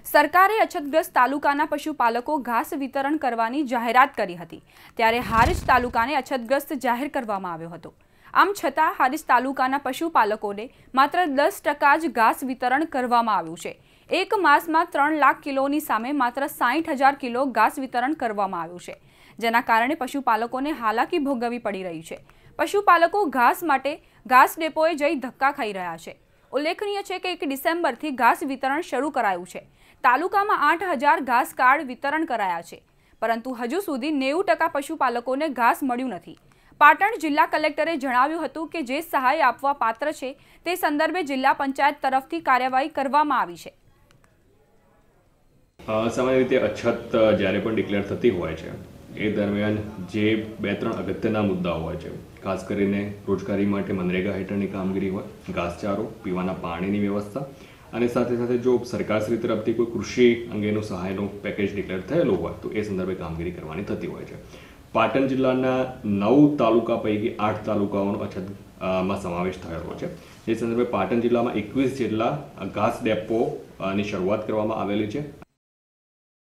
સરકારે અછતગ્રસ્ત તાલુકાના પશુપાલકો ઘાસ વિતરણ કરવાની જાહેરાત કરી હતી, ત્યારે હારીજ તાલુકાને અછતગ્રસ્ત જાહેર કરવામાં આવ્યો હતો। આમ છતાં હારીજ તાલુકાના પશુપાલકોને માત્ર 10% જ ઘાસ વિતરણ કરવામાં આવ્યું છે। એક માસમાં 3 લાખ કિલોની સામે માત્ર 60,000 કિલો ઘાસ વિતરણ કરવામાં આવ્યું છે, જેના કારણે પશુપાલકોને હાલાકી ભોગવવી પડી રહી છે। પશુપાલકો ઘાસ માટે ઘાસ ડેપોએ જઈ ધક્કા ખાઈ રહ્યા છે। ઉલ્લેખનીય છે કે 1 ડિસેમ્બરથી ઘાસ વિતરણ શરૂ કરાયું છે। તાલુકામાં 8,000 ઘાસ કાર્ડ વિતરણ કરાયા છે, પરંતુ હજુ સુધી 90% પશુપાલકોને ઘાસ મળ્યું નથી। પાટણ જિલ્લા કલેક્ટરે જણાવ્યું હતું કે જે સહાય આપવા પાત્ર છે તે સંદર્ભે જિલ્લા પંચાયત તરફથી કાર્યવાહી કરવામાં આવી છે। સામાન્ય રીતે અછત જ્યારે પણ ડિક્લેર થતી હોય છે એ દરમિયાન જે 2-3 અગત્યના મુદ્દાઓ હોય છે, ખાસ કરીને રોજગારી માટે મનરેગા હેઠળની કામગીરી હોય, ઘાસચારો, પીવાના પાણીની વ્યવસ્થા અને સાથે સાથે જો સરકારશ્રી તરફથી કોઈ કૃષિ અંગેનું સહાયનું પેકેજ ડિક્લેર થયેલું હોય તો એ સંદર્ભે કામગીરી કરવાની થતી હોય છે। પાટણ જિલ્લાના 9 તાલુકા પૈકી 8 તાલુકાઓનો અછતમાં સમાવેશ થયેલો છે। જે સંદર્ભે પાટણ જિલ્લામાં 21 જેટલા ઘાસ ડેપોની શરૂઆત કરવામાં આવેલી છે।